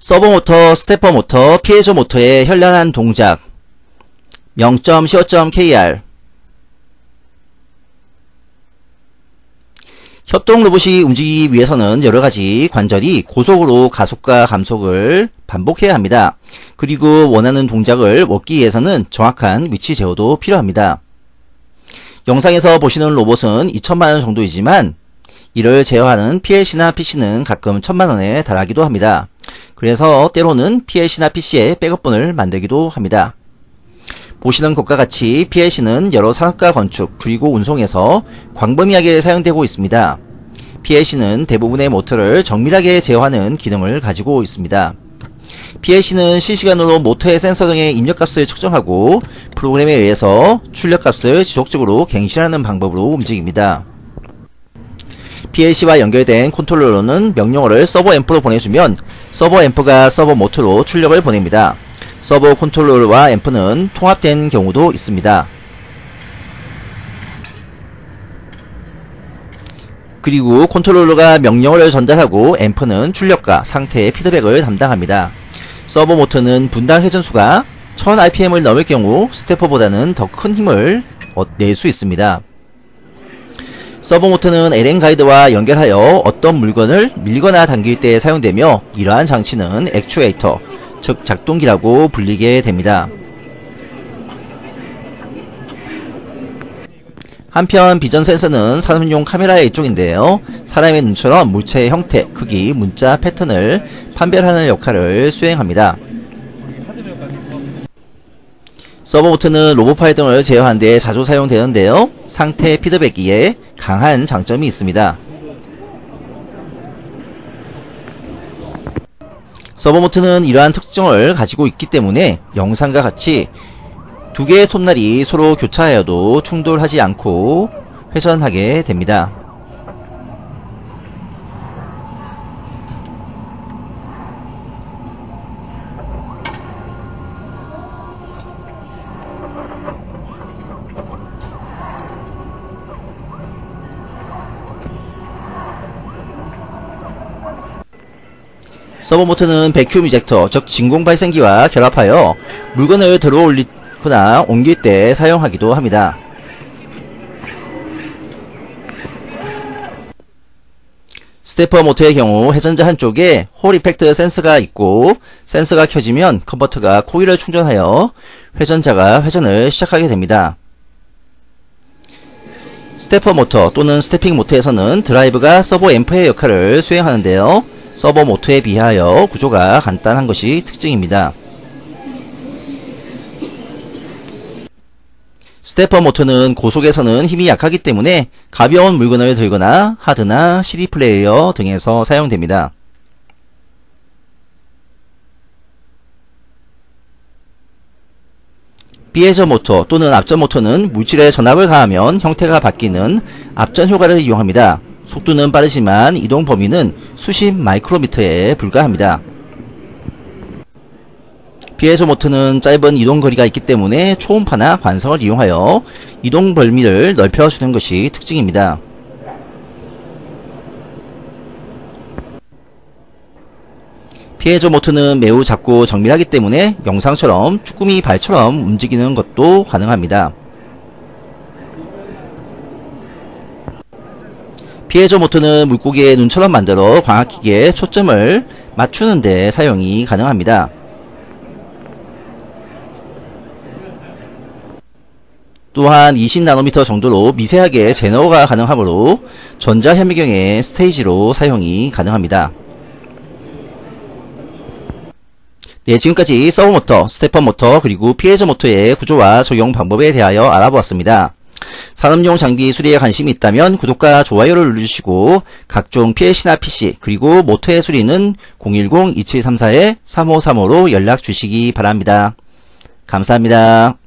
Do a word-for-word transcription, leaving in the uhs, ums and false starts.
서버 모터, 스테퍼 모터, 피에조 모터의 현란한 동작 영 점 씨 오 점 케이 알 협동 로봇이 움직이기 위해서는 여러가지 관절이 고속으로 가속과 감속을 반복해야 합니다. 그리고 원하는 동작을 얻기 위해서는 정확한 위치 제어도 필요합니다. 영상에서 보시는 로봇은 이천만 원 정도이지만 이를 제어하는 피엘씨나 피씨는 가끔 천만 원에 달하기도 합니다. 그래서 때로는 피엘씨나 피씨의 백업본을 만들기도 합니다. 보시는 것과 같이 피엘씨는 여러 산업과 건축 그리고 운송에서 광범위하게 사용되고 있습니다. 피엘씨는 대부분의 모터를 정밀하게 제어하는 기능을 가지고 있습니다. 피엘씨는 실시간으로 모터의 센서 등의 입력값을 측정하고 프로그램에 의해서 출력값을 지속적으로 갱신하는 방법으로 움직입니다. 피엘씨와 연결된 컨트롤러는 명령어를 서버 앰프로 보내주면 서버 앰프가 서버 모터로 출력을 보냅니다. 서버 컨트롤러와 앰프는 통합된 경우도 있습니다. 그리고 컨트롤러가 명령어를 전달하고 앰프는 출력과 상태의 피드백을 담당합니다. 서버 모터는 분당 회전수가 천 알피엠을 넘을 경우 스테퍼보다는 더 큰 힘을 낼 수 있습니다. 서버 모터는 엘엠 가이드와 연결하여 어떤 물건을 밀거나 당길 때 사용되며 이러한 장치는 액추에이터, 즉 작동기라고 불리게 됩니다. 한편 비전 센서는 산업용 카메라의 일종인데요. 사람의 눈처럼 물체의 형태, 크기, 문자, 패턴을 판별하는 역할을 수행합니다. 서버 모터는 로봇 파일 등을 제어하는 데 자주 사용되는데요. 상태 피드백기에 강한 장점이 있습니다. 서버 모터는 이러한 특징을 가지고 있기 때문에 영상과 같이 두 개의 톱날이 서로 교차하여도 충돌하지 않고 회전하게 됩니다. 서버 모터는 배큐um 이젝터, 즉 진공 발생기와 결합하여 물건을 들어 올리거나 옮길 때 사용하기도 합니다. 스테퍼 모터의 경우 회전자 한쪽에 홀 이펙트 센서가 있고 센서가 켜지면 컨버터가 코일을 충전하여 회전자가 회전을 시작하게 됩니다. 스테퍼 모터 또는 스태핑 모터에서는 드라이브가 서버 앰프의 역할을 수행하는데요. 서버 모터에 비하여 구조가 간단한 것이 특징입니다. 스테퍼 모터는 고속에서는 힘이 약하기 때문에 가벼운 물건을 들거나 하드나 씨디 플레이어 등에서 사용됩니다. 피에조 모터 또는 앞전 모터는 물질에 전압을 가하면 형태가 바뀌는 앞전 효과를 이용합니다. 속도는 빠르지만 이동 범위는 수십 마이크로미터에 불과합니다. 피에조 모터는 짧은 이동 거리가 있기 때문에 초음파나 관성을 이용하여 이동 범위를 넓혀주는 것이 특징입니다. 피에조 모터는 매우 작고 정밀하기 때문에 영상처럼 쭈꾸미 발처럼 움직이는 것도 가능합니다. 피에조 모터는 물고기의 눈처럼 만들어 광학기계에 초점을 맞추는 데 사용이 가능합니다. 또한 이십 나노미터 정도로 미세하게 제너가 가능하므로 전자현미경의 스테이지로 사용이 가능합니다. 네, 지금까지 서버 모터, 스테퍼 모터, 그리고 피에조 모터의 구조와 적용 방법에 대하여 알아보았습니다. 산업용 장비 수리에 관심이 있다면 구독과 좋아요를 눌러주시고 각종 피엘씨나 피씨 그리고 모터의 수리는 공일공 이칠삼사 삼오삼오로 연락 주시기 바랍니다. 감사합니다.